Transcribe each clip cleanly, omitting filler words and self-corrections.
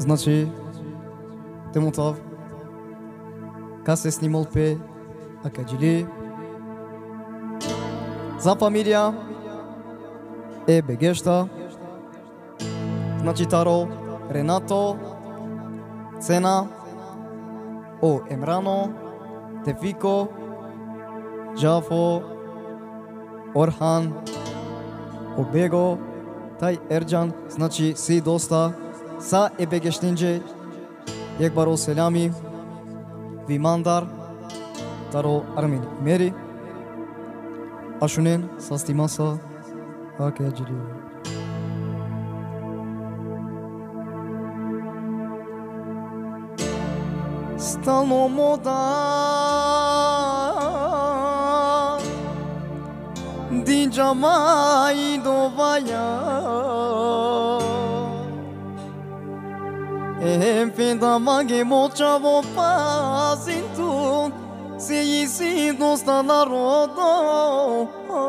Значи, Темутов, как се снимал пе Акаджили, за фамилия е Бегеща, значи Таро, Ренато, Цена, О Емрано, Тефико, Джафо, Орхан, Обего, Тай Ерджан, значи си доста, са е Бегештинджи, Екбаро Селями, Вимандар, Таро Армени Мери, Ашунен, Састимаса, Акаджили. Стало мода Динджама и довая Фенда маге мочаво пазинту Сеи си доста народо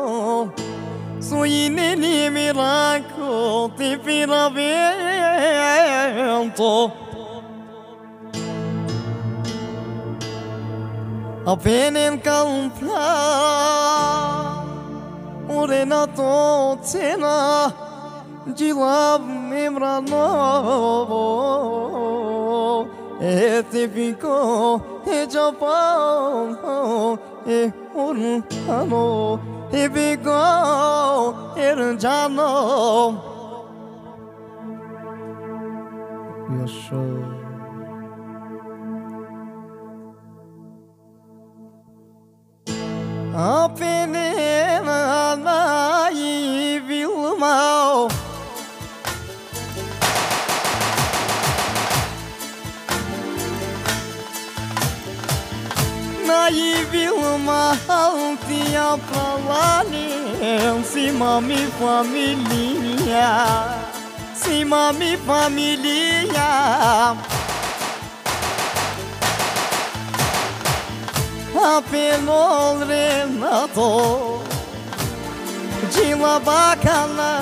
Суи нели мирако Ти фиравенто Апенен калпла Оренато цена Джилав мемрано Етепико Джапан Орхано Ебико Ерджано Яша Apenena naí vilmao Naí vilmao Tia pra lá Cima mi família Cima mi família Apenas Renato de la bacana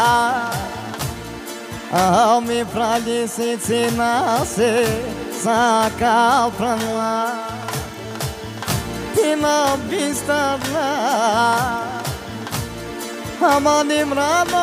a me pra licença nascer saca pra lá e na vista lá a manemrado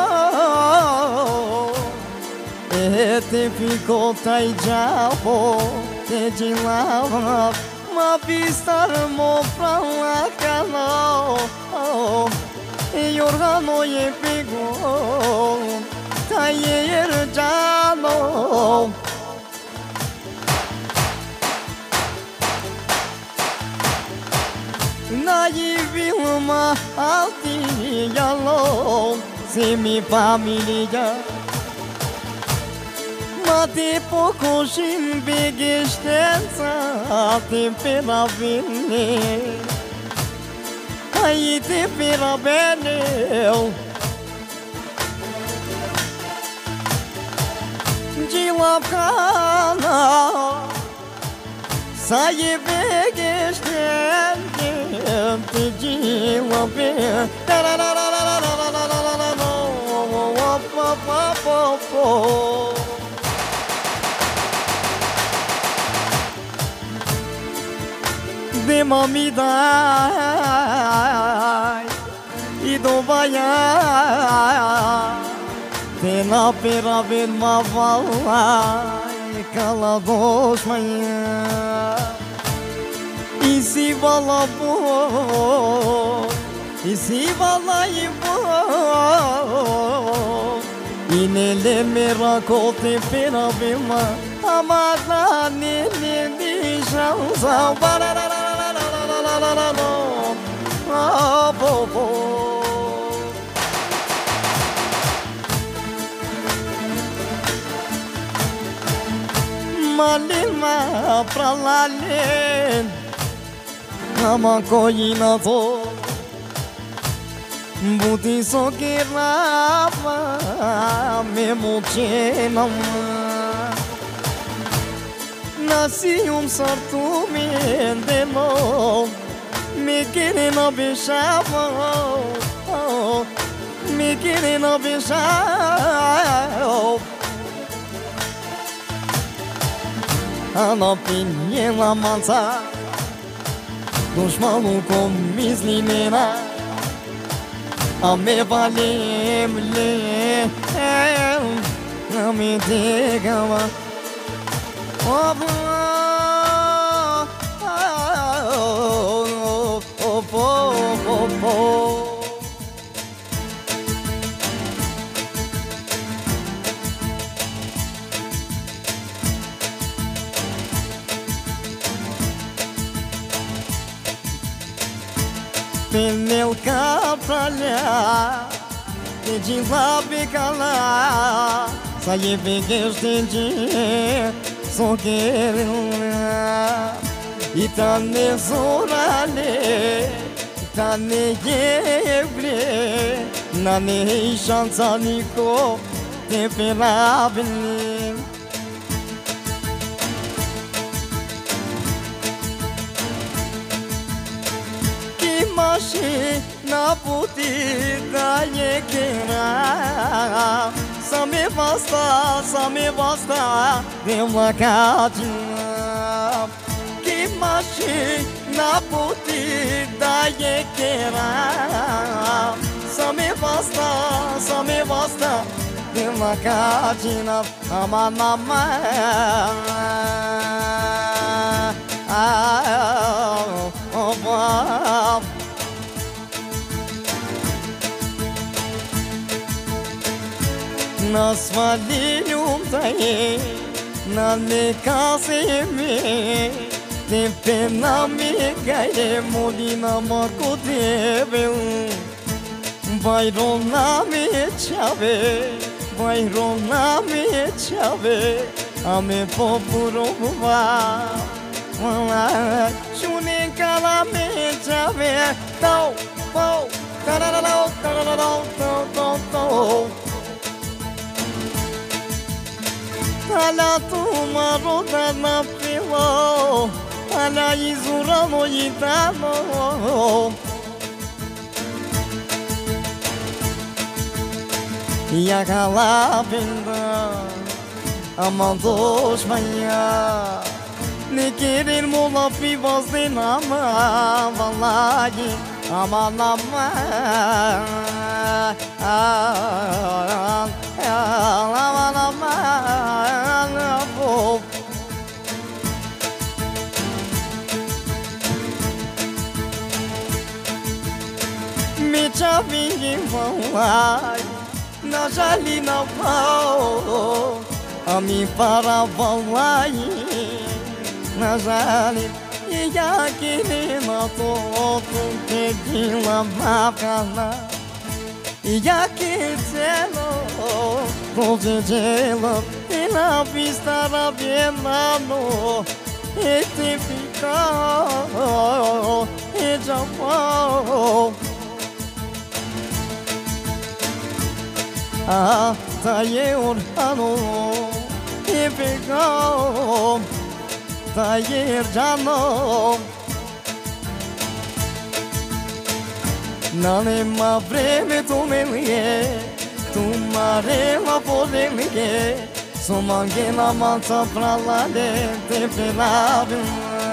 e te ficou tai já te de lá Ma pistar mo pra lá canal E organo e pegou Tayer jano Naí vilma altinhalo Se mi família Mate pouco jim begestenza Te pela vene Aí te pela bene De lapcana Sai begestente De lapcana De mamidai e do baia de na pera ver ma vala e cala dos manhã e se vala bo e se vala e bo e nele meracote pera ver ma amada nele de janza barara Malima pra lá Nama coina to Buti so que rapa Memo chenam Nasci sarto me demo Me querendo beijar, me querendo beijar Ana pinje la manca Dushmanu kom mizlinena A me valem le A me degama Pneu ca pra lá de lá fica lá Sai pegueste de só querendo E tá nesorale tá negeble Na ne șanța nico te pe la bine Na putida e queira Să mi basta de uma catinha Que mașina putida e queira Să mi basta de uma catinha Amanama Na svalinjum taje, na nekase me Te pena me gaje molina mako tebe Bayrona me chave Ame popurova Shune kala me chave Tau, pau, tararau, tararau, tau, tau, tau Ala tuma roda na pelo Ala izura no itano Ya kala benda Amandos maya Ne querer mola pivas de nama Valagi aman ama Aman ama Me chavingi vai Na jali na pau A mi para vai Na jali E aquele na todo Que de la macana E aquele cielo Con cielo E la vista rabienano E te ficao E já pau Ah, tá orano E pegao Tayer jano Nane ma breve tu me liye Tumare ma pode liye Somange na manza pra la de te pelavim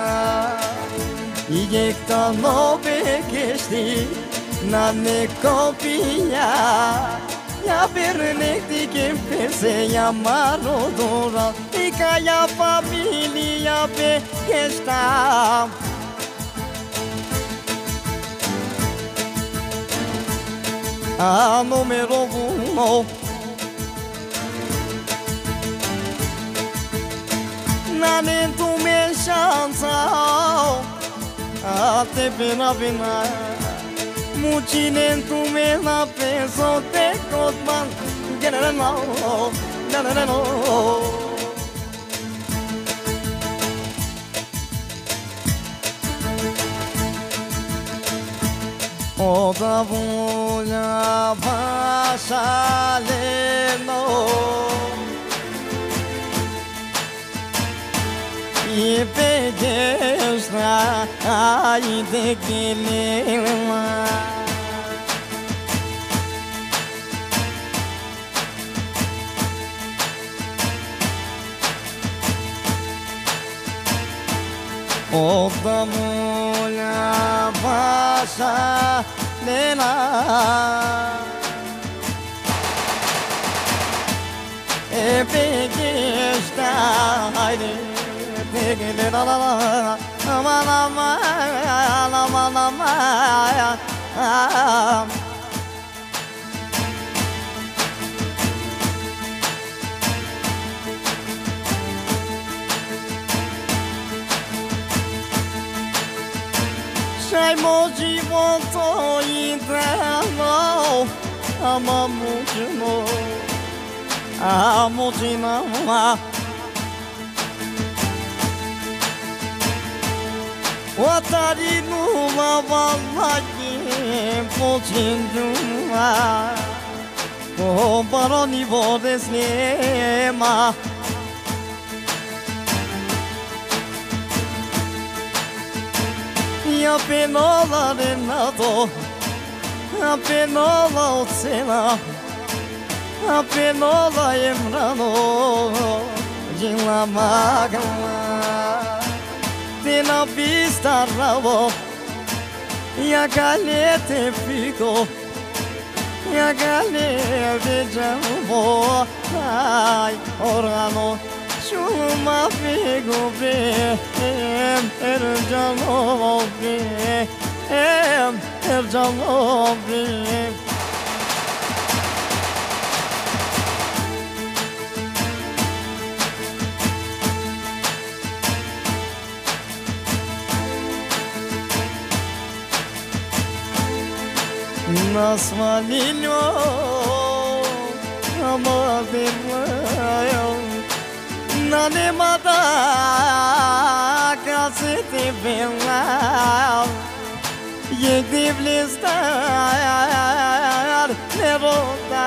Iyekta no bekeshti Nane kopia Ya pernek que pense llamaro dora Y calla familia pe que está A número uno Nane tu me șanța A te pena Mucine tu me la peso te cotman no Oda voglio passare no E pegues na ai de que O da mulher baixa nena E peguei esta aire Peguei la la la Ama la maia la maia Sai moji volto interno Ama mujimo Amojina ma Watari no lavagi Pochinjuma Comparo ni vodes nema Appena renato, appena oceana, appena emrano, de la magma, de na vista rabo, e a galete ficou, e a galete jambo, ai, orano. Şuma figo be Ercano be Ercano be Nasmalilho Amadevayo Nane mata kasi te bela Ye divlistar nerota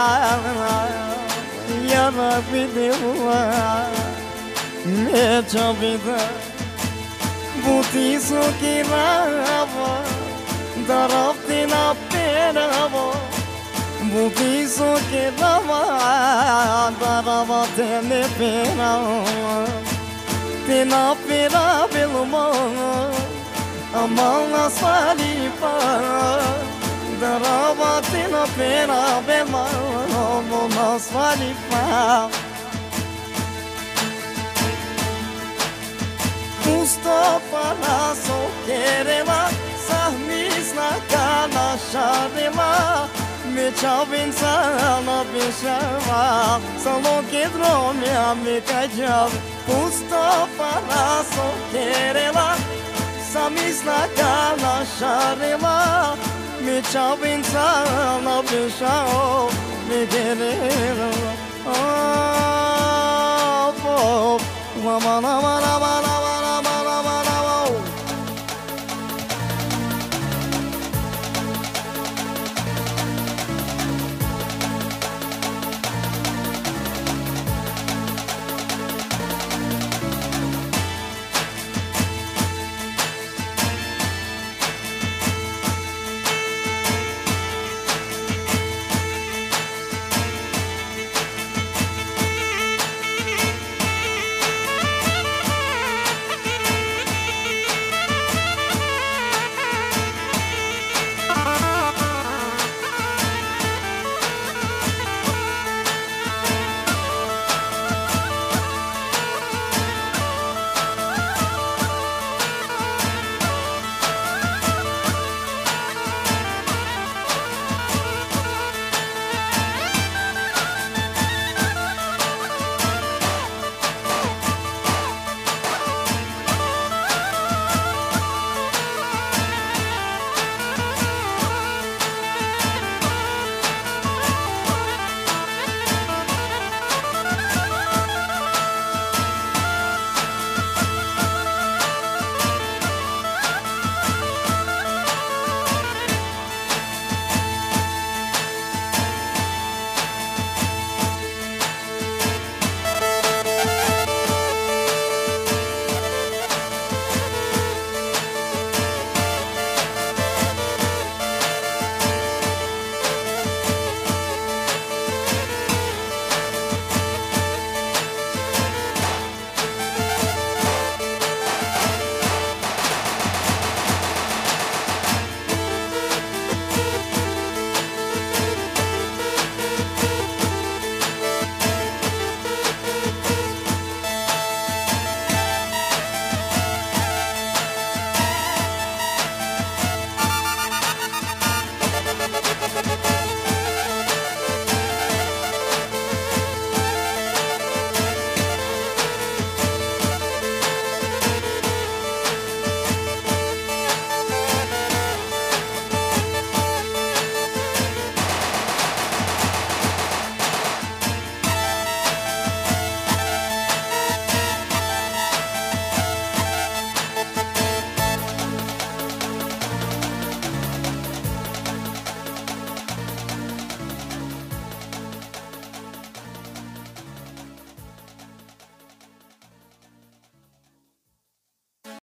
Ya Rabbi deva me chavida Butiso ki rava darapti na peravo Butiso que lava, darava tene pena, tena pena pelo mão, a mão na saliva, darava tena pena pelo mão na saliva. Mustafa na soquerela, sarmis na cana charela. Me chavin sana bishava Salon ke drome me kajav Mustafa naso kerela Samis na kana sharela Me chavin sana bishava Me gerela Oh, oh, mama